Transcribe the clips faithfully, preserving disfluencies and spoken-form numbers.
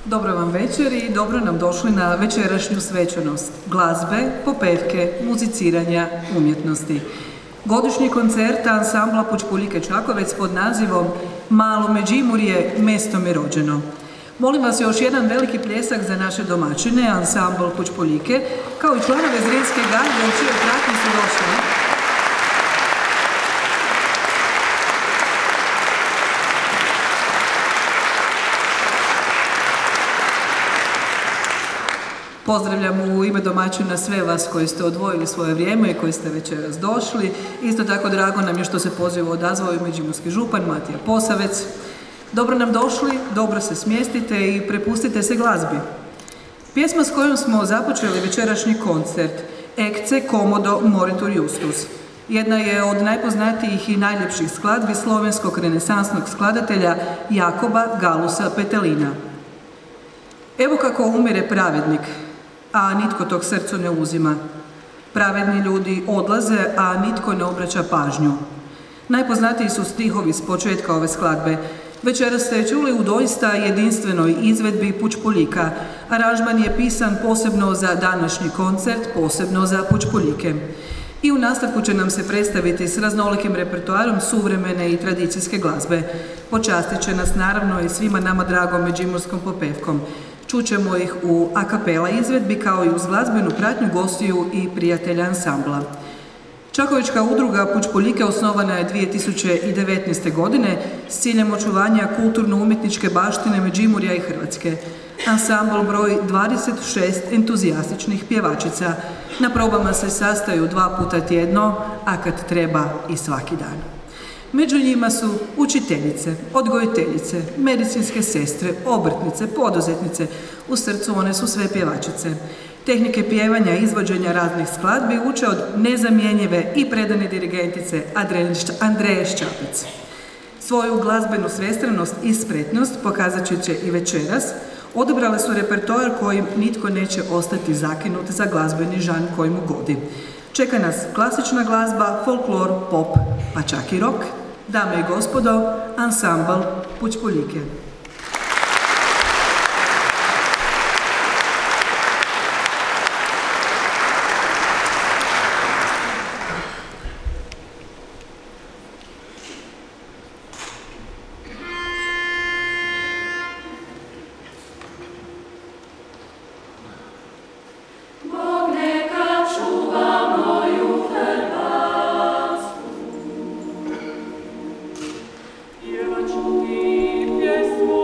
Dobro vam večer i dobro nam došli na večerašnju svečanost glazbe, popevke, muziciranja, umjetnosti. Godišnji koncert ansambla Pučpuljike Čakovec pod nazivom Malo Međimurje, mesto mi rođeno. Molim vas još jedan veliki pljesak za naše domaćine, ansambl Pučpuljike, kao i članove Zrinske garde u čijoj pratnji su došli. Pozdravljam u ime domaćina sve vas koji ste odvojili svoje vrijeme i koji ste večeras došli. Isto tako drago nam je što se pozivu odazvao i međimurski župan Matija Posavec. Dobro nam došli, dobro se smjestite i prepustite se glazbi. Pjesma s kojom smo započeli večerašnji koncert, Ecce Commodo Moritur Justus, jedna je od najpoznatijih i najljepših skladbi slovenskog renesansnog skladatelja Jakoba Galusa Petelina. Evo kako umire pravednik, a nitko tog srcu ne uzima. Pravedni ljudi odlaze, a nitko ne obraća pažnju. Najpoznatiji su stihovi s početka ove skladbe. Večeras ste čuli u doista jedinstvenoj izvedbi Pučpuljika. Aranžman je pisan posebno za današnji koncert, posebno za Pučpuljike. I u nastavku će nam se predstaviti s raznolikim repertoarom suvremene i tradicijske glazbe. Počastit će nas naravno i svima nama dragom međimurskom popevkom. Čućemo ih u a kapela izvedbi kao i uz glazbenu pratnju gostiju i prijatelja ansambla. Čakovečka udruga Pučpuljike osnovana je dvije tisuće devetnaeste. godine s ciljem očuvanja kulturno-umjetničke baštine Međimurja i Hrvatske. Ansambl broji dvadeset šest entuzijastičnih pjevačica. Na probama se sastaju dva puta tjedno, a kad treba i svaki dan. Među njima su učiteljice, odgojiteljice, medicinske sestre, obrtnice, poduzetnice. U srcu one su sve pjevačice. Tehnike pjevanja i izvođenja raznih skladbi uče od nezamjenjive i predane dirigentice Andreje Ščapec. Svoju glazbenu svestranost i spretnost pokazat će i večeras. Odabrale su repertoar kojim nitko neće ostati zakinut za glazbeni žan koji mu godi. Čeka nas klasična glazba, folklor, pop, pa čak i rock. Dame i gospodo, ansambl Pučpuljike. Yes.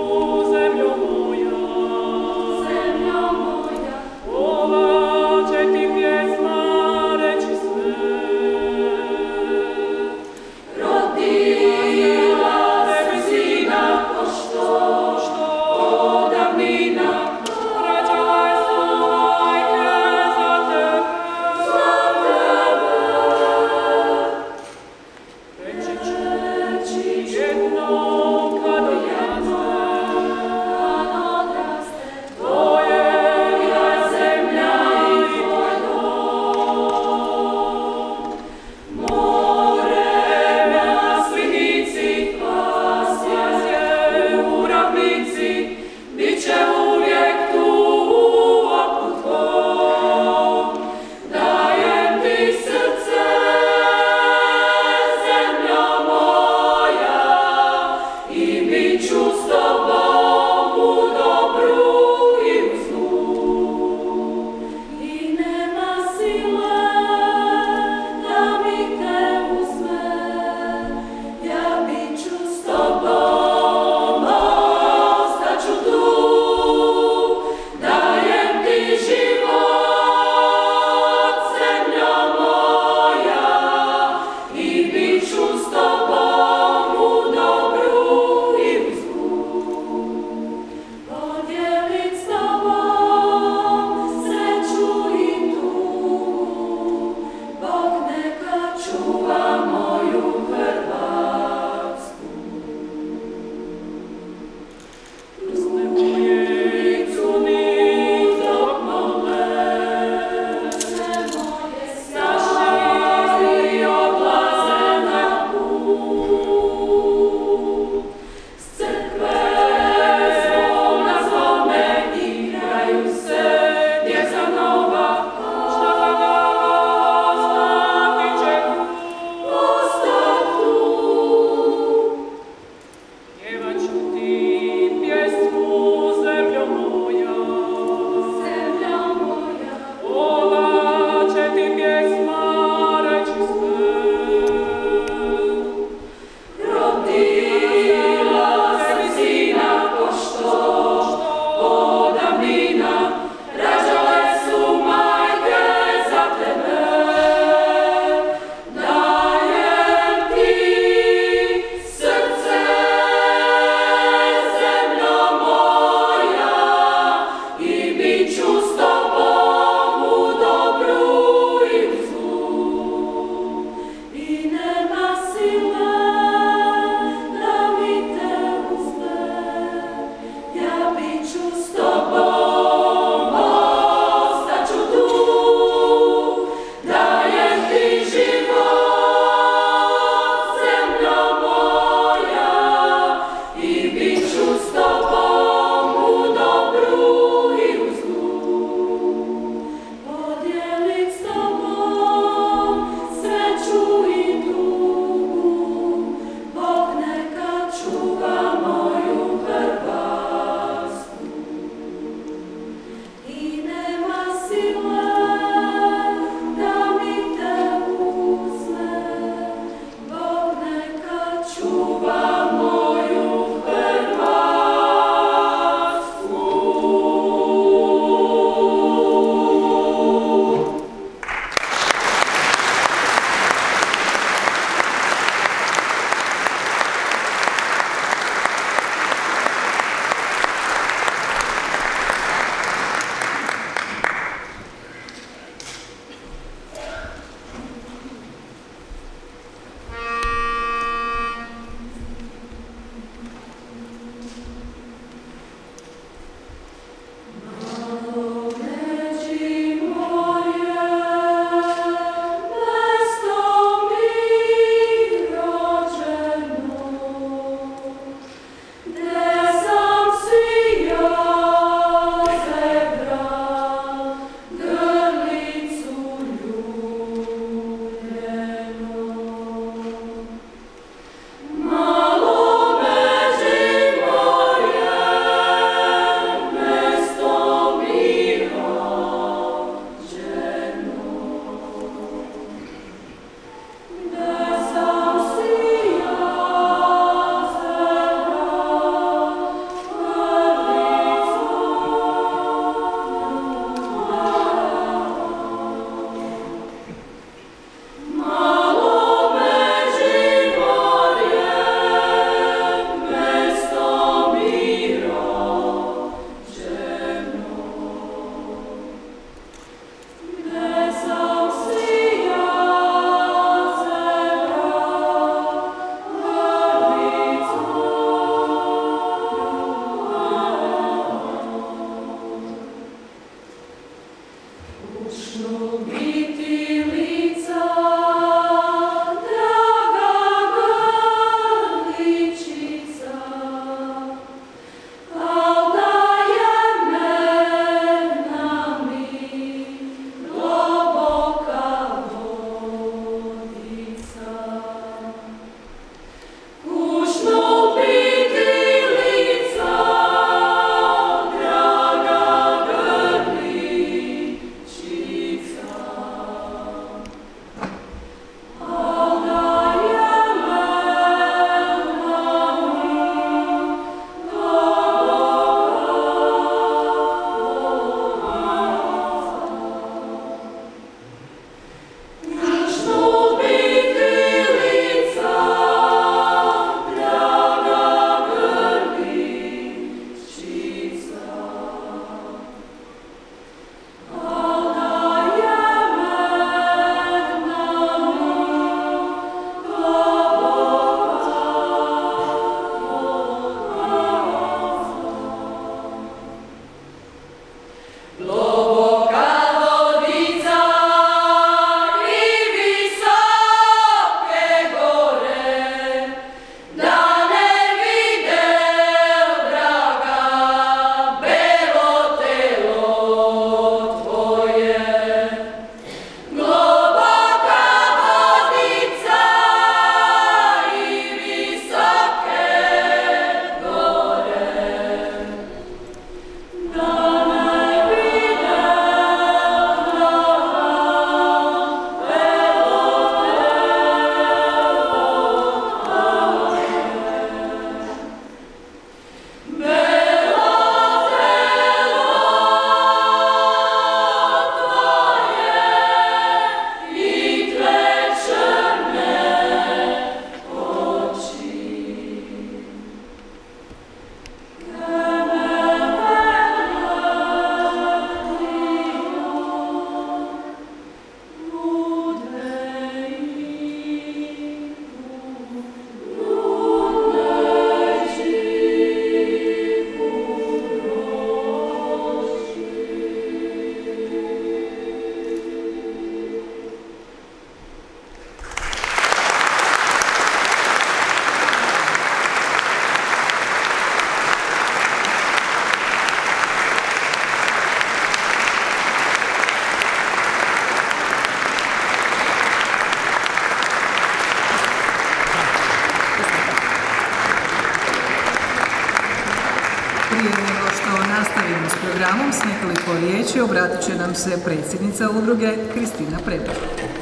Prije nego što nastavimo s programom, s nekoliko riječi obratit će nam se predsjednica udruge Kristina Prebić.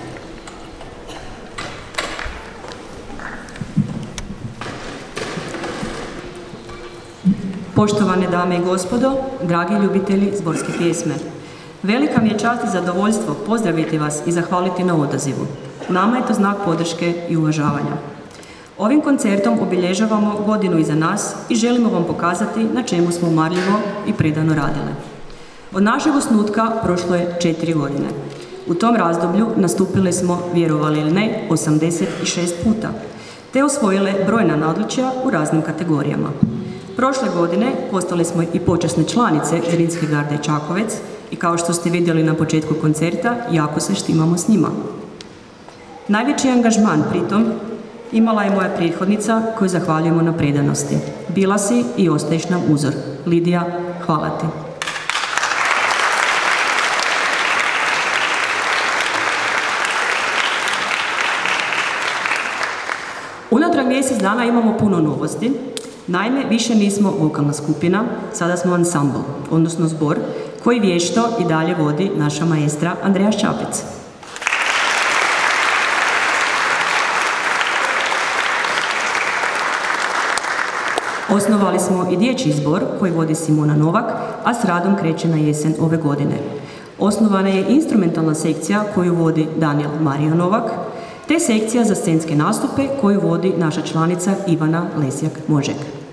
Poštovane dame i gospodo, dragi ljubitelji zborske pjesme. Velika mi je čast i zadovoljstvo pozdraviti vas i zahvaliti na odazivu. Nama je to znak podrške i uvažavanja. Ovim koncertom obilježavamo godinu iza nas i želimo vam pokazati na čemu smo marljivo i predano radile. Od našeg osnutka prošlo je četiri godine. U tom razdoblju nastupile smo, vjerovali ili ne, osamdeset šest puta, te osvojile brojna nadličja u raznim kategorijama. Prošle godine postale smo i počasne članice Zrinske garde Čakovec i kao što ste vidjeli na početku koncerta, jako se štimamo s njima. Najveći angažman pritom imala je moja prethodnica koju zahvaljujemo na predanosti. Bila si i ostaješ nam uzor. Lidija, hvala ti. Unatrag mjesec dana imamo puno novosti. Naime, više nismo vokalna skupina, sada smo ansambl, odnosno zbor, koji vješto i dalje vodi naša maestra Andreja Ščapec. Osnovali smo i dječji zbor koji vodi Simona Novak, a s radom kreće na jesen ove godine. Osnovana je instrumentalna sekcija koju vodi Daniel Mario Novak, te sekcija za scenske nastupe koju vodi naša članica Ivana Lesjak-Možek.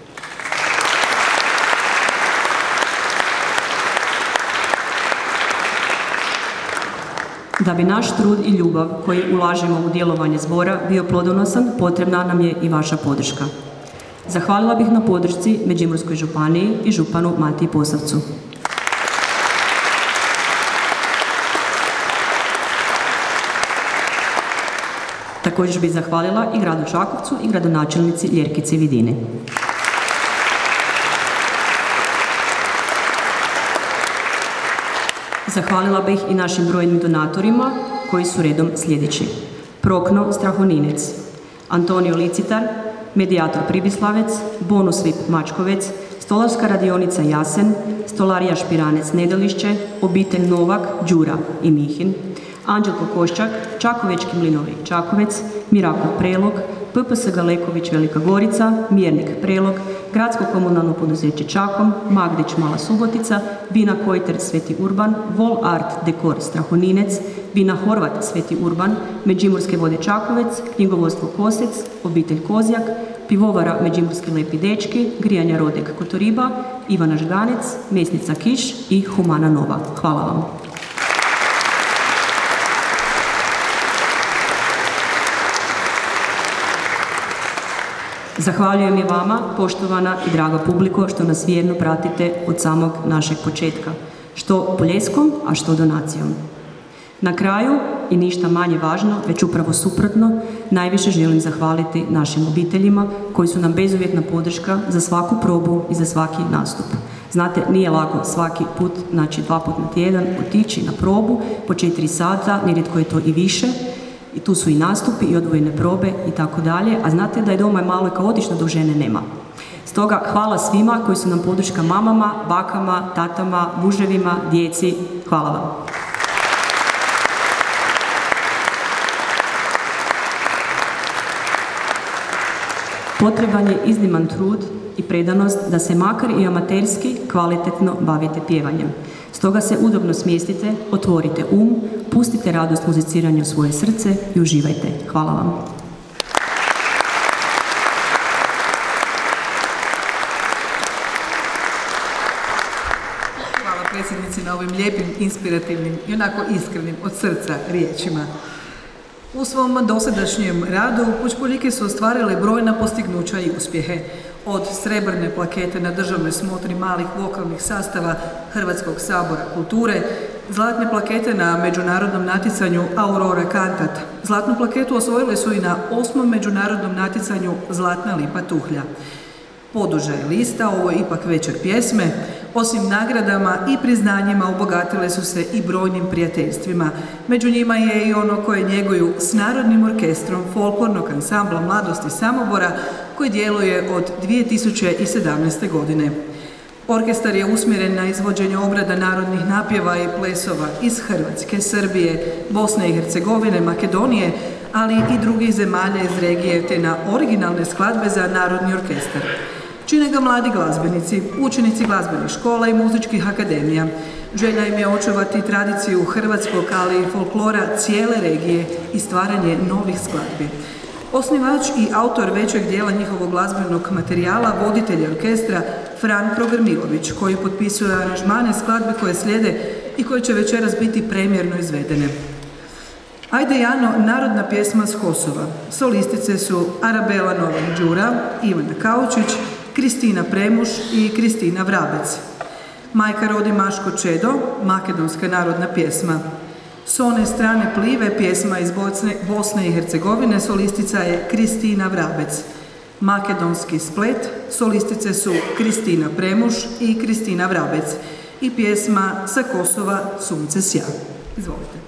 Da bi naš trud i ljubav koji ulažemo u djelovanje zbora bio plodonosan, potrebna nam je i vaša podrška. Zahvalila bih na podršci Međimurskoj županiji i županu Matiji Posavcu. Također bih zahvalila i gradu Čakovcu i gradonačelnici Ljerkici Vidini. Zahvalila bih i našim brojnim donatorima koji su redom sljedeći. Prokno Strahoninec, Antonio Licitar, Medijator Pribislavec, Bonus Vip Mačkovec, Stolarska radionica Jasen, Stolarija Špiranec Nedelišće, Obitelj Novak, Đura i Mihin, Anđelko Koščak, Čakovečki mlinovi Čakovec, Mirakov Prelog, P P S Galeković Velika Gorica, Mjernik Prelog, Gradsko komunalno poduzeće Čakom, Magdić Mala Subotica, Vina Kojter Sveti Urban, Vol Art Dekor Strahoninec, Vina Horvat Sveti Urban, Međimurske vode Čakovec, Knjigovodstvo Kosec, Obitelj Kozjak, Pivovara Međimurski lepi dečki, Grijanja Rodek Kotoriba, Ivana Žganec, Mesnica Kiš i Humana Nova. Hvala vam. Zahvaljujem i vama, poštovana i draga publiko, što nas vjerno pratite od samog našeg početka, što poljeskom, a što donacijom. Na kraju, i ništa manje važno, već upravo suprotno, najviše želim zahvaliti našim obiteljima koji su nam bezuvjetna podrška za svaku probu i za svaki nastup. Znate, nije lako svaki put, znači dva put na tjedan, otići na probu po četiri sata, nerijetko je to i više. I tu su i nastupi i odvojene probe i tako dalje, a znate da je doma malo i kaotično dok žene nema. Stoga hvala svima koji su nam podrška mamama, bakama, tatama, muževima, djeci. Hvala vam. Potreban je izniman trud i predanost da se makar i amaterski kvalitetno bavite pjevanjem. Stoga se udobno smjestite, otvorite um, pustite radost muziciranja u svoje srce i uživajte. Hvala vam. Hvala predsjednici na ovim lijepim, inspirativnim i onako iskrenim od srca riječima. U svom dosadašnjem radu pučpoljike su ostvarile brojna postignuća i uspjehe. Od srebrne plakete na državnoj smotri malih vokalnih sastava Hrvatskog sabora kulture, zlatne plakete na međunarodnom natjecanju Aurora Kantat. Zlatnu plaketu osvojile su i na osmom međunarodnom natjecanju Zlatna lipa Tuhlja. Poduža je lista, ovo je ipak večer pjesme. Osim nagradama i priznanjima obogatile su se i brojnim prijateljstvima. Među njima je i ono koje njeguju s Narodnim orkestrom folklornog ansambla Mladosti Samobora koji djeluje od dvije tisuće sedamnaeste. godine. Orkestar je usmjeren na izvođenje obrada narodnih napjeva i plesova iz Hrvatske, Srbije, Bosne i Hercegovine, Makedonije, ali i drugih zemalja iz regije, te na originalne skladbe za narodni orkestar. Čine ga mladi glazbenici, učenici glazbenih škola i muzičkih akademija. Želja im je očuvati tradiciju hrvatskog, ali i folklora cijele regije i stvaranje novih skladbi. Osnivač i autor većeg dijela njihovog glazbenog materijala, voditelj orkestra Fran Progrmilović, koji potpisuje aranžmane skladbe koje slijede i koje će večeras biti premjerno izvedene. Ajde Jano, narodna pjesma s Kosova. Solistice su Arabela Novak Đura, Ivana Kaučić, Kristina Premuš i Kristina Vrabec. Majka rodi Maško Čedo, makedonska narodna pjesma. S one strane plive, pjesma iz Bosne, Bosne i Hercegovine, solistica je Kristina Vrabec. Makedonski splet, solistice su Kristina Premuš i Kristina Vrabec. I pjesma sa Kosova Sunce sja. Izvolite.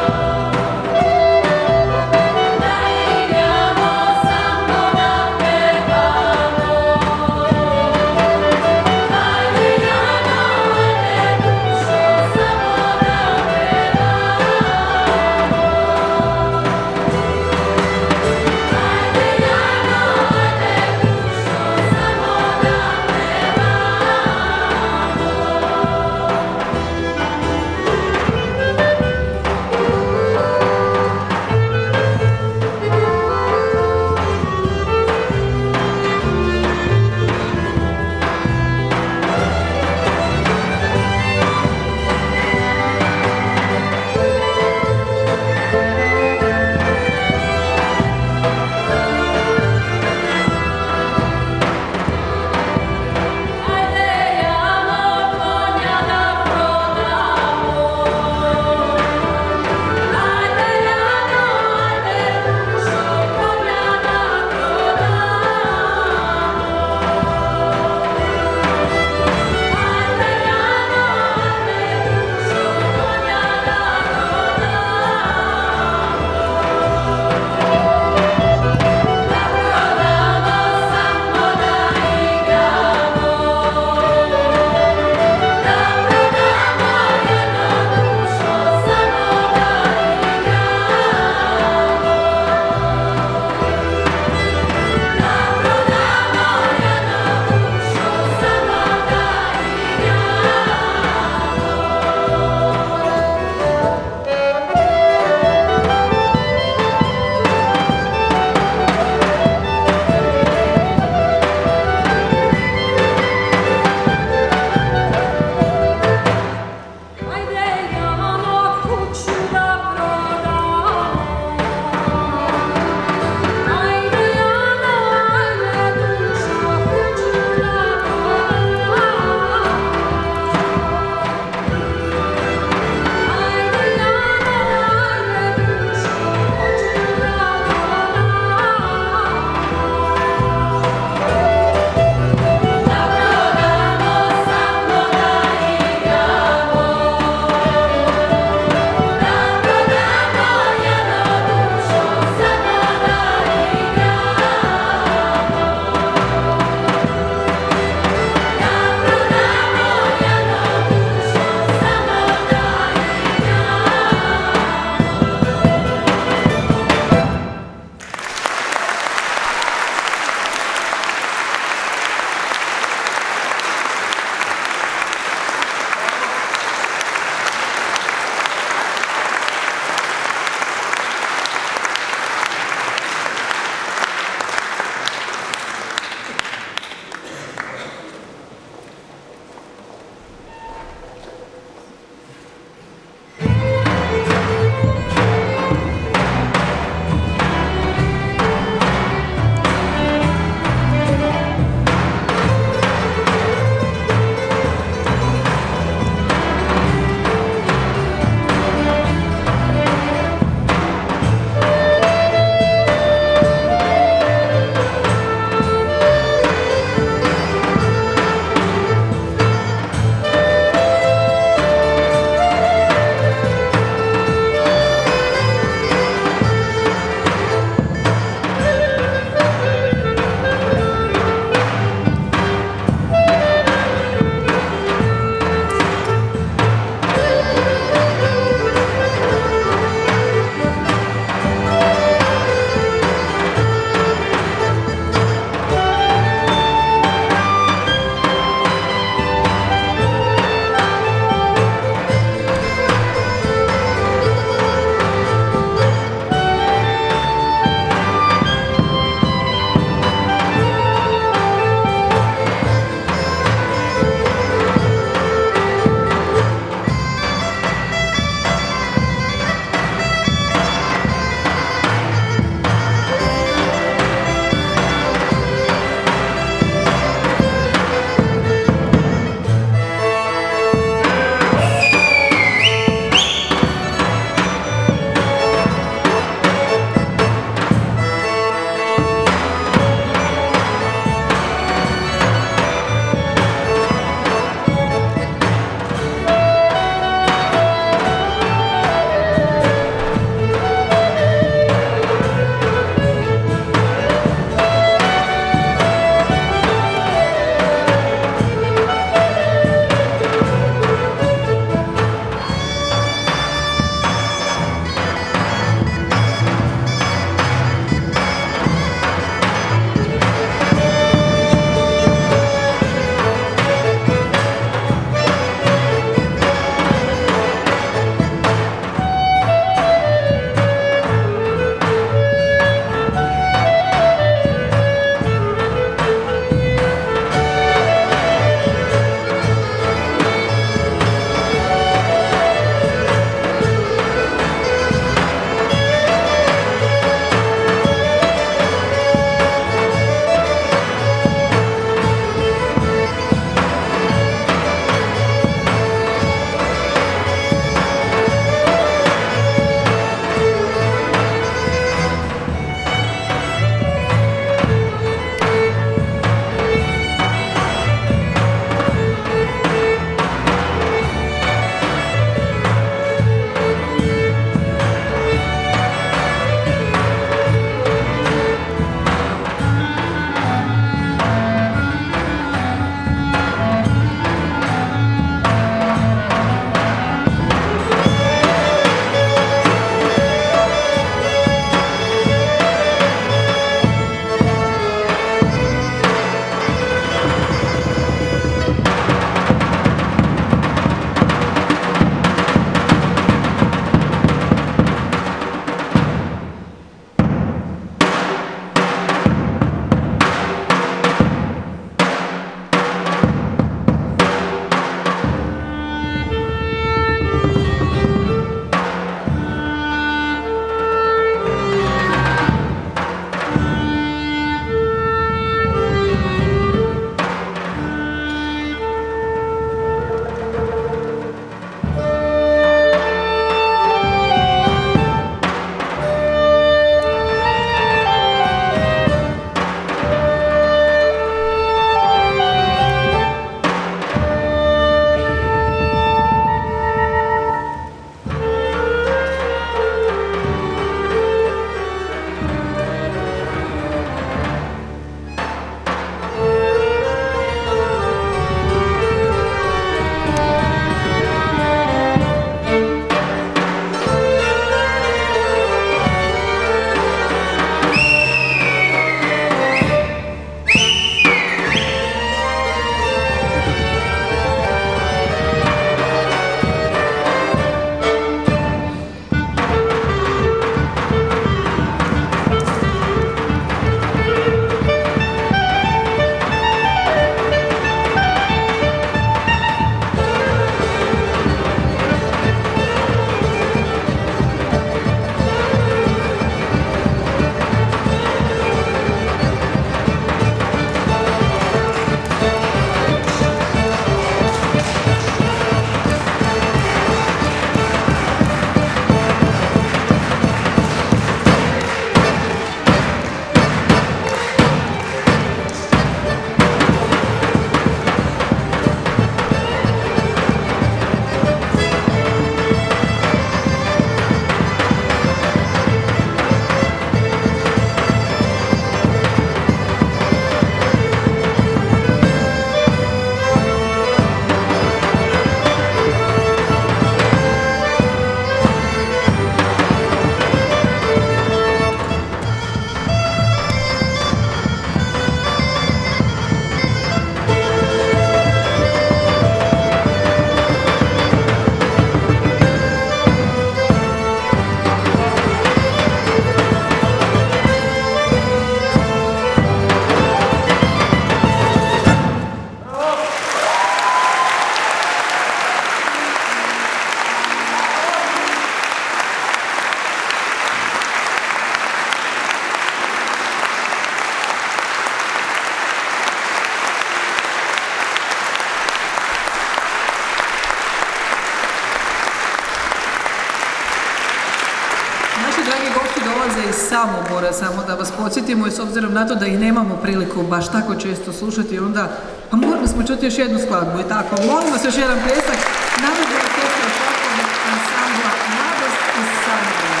Samobora, samo da vas podsjetimo i s obzirom na to da ih nemamo priliku baš tako često slušati, onda pa morali smo čuti još jednu skladbu i tako. Molim vas još jedan pljesak. Narodna orkestra folklornog ansambla Mladost iz Samobora.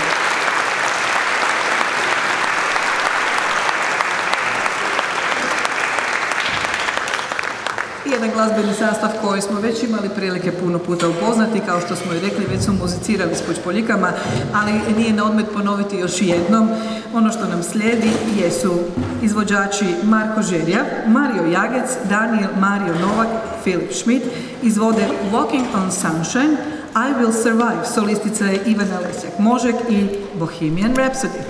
Jedan glazbeni sastav koji smo već imali prilike puno puta upoznati, kao što smo i rekli, već su muzicirali s Pučpoljikama, ali nije na odmet ponoviti još jednom. Ono što nam slijedi jesu izvođači Marko Žerja, Mario Jagec, Daniel Mario Novak, Filip Schmidt, izvode Walking on Sunshine, I Will Survive, solistica je Ivana Lesjak-Možek i Bohemian Rhapsody.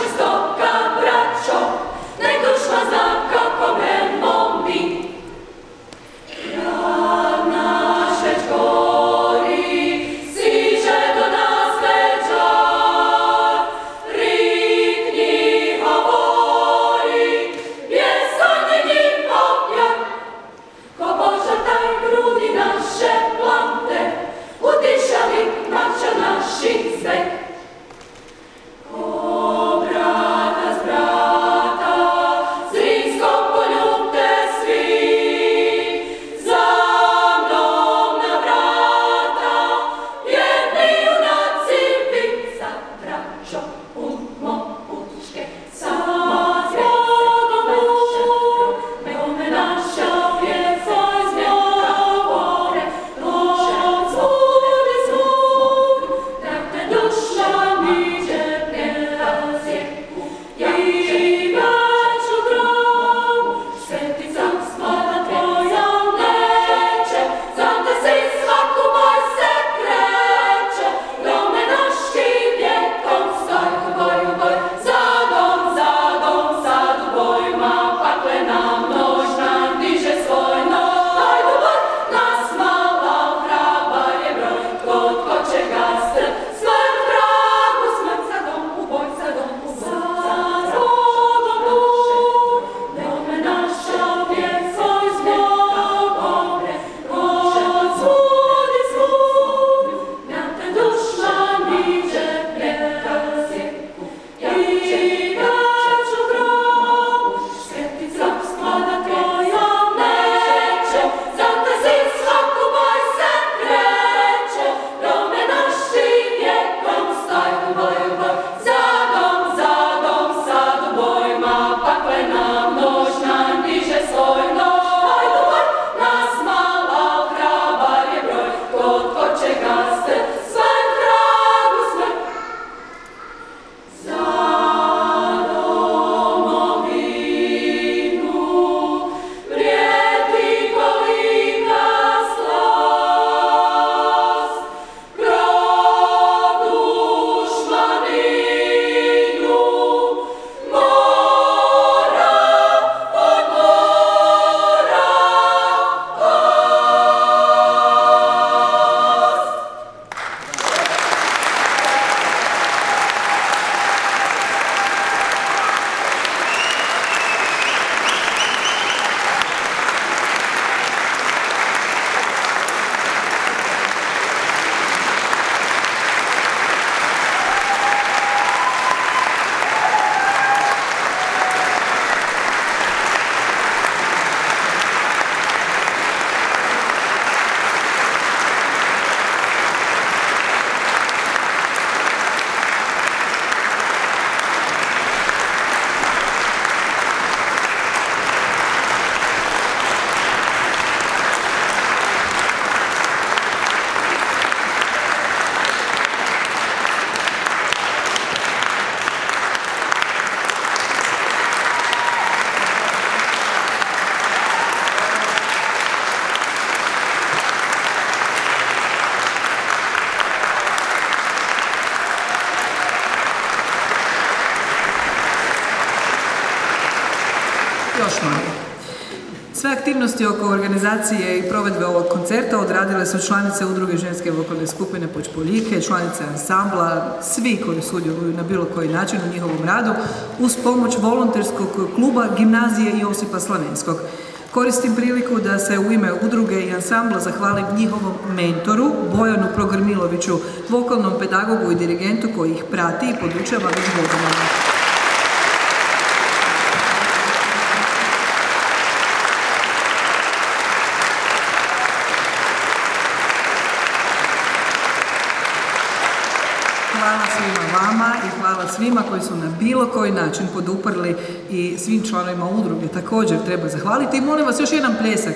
još manje. Sve aktivnosti oko organizacije i provedbe ovog koncerta odradile su članice udruge ženske vokalne skupine Počpoljike, članice ansambla, svi koji sudjeluju na bilo koji način u njihovom radu uz pomoć volonterskog kluba Gimnazije Josipa Slavenskog. Koristim priliku da se u ime udruge i ansambla zahvalim njihovom mentoru, Bojanu Progrmiloviću, vokalnom pedagogu i dirigentu koji ih prati i podučava već godinama. Hvala svima vama i hvala svima koji su na bilo koji način poduprli i svim članovima udruge također treba zahvaliti i molim vas još jedan pljesak.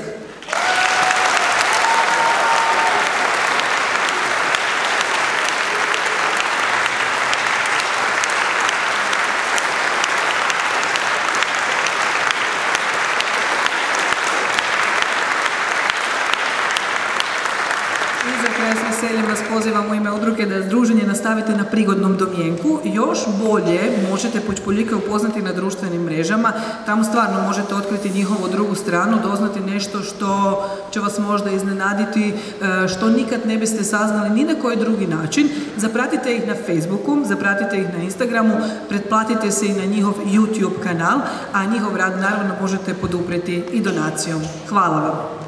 I za kraj s veseljem vas pozivam u ime udruge preporuke da druženje nastavite na prigodnom domjenku. Još bolje možete Pučpoljike upoznati na društvenim mrežama. Tamo stvarno možete otkriti njihovu drugu stranu, doznati nešto što će vas možda iznenaditi, što nikad ne biste saznali ni na koji drugi način. Zapratite ih na Facebooku, zapratite ih na Instagramu, pretplatite se i na njihov YouTube kanal, a njihov rad naravno možete poduprijeti i donacijom. Hvala vam.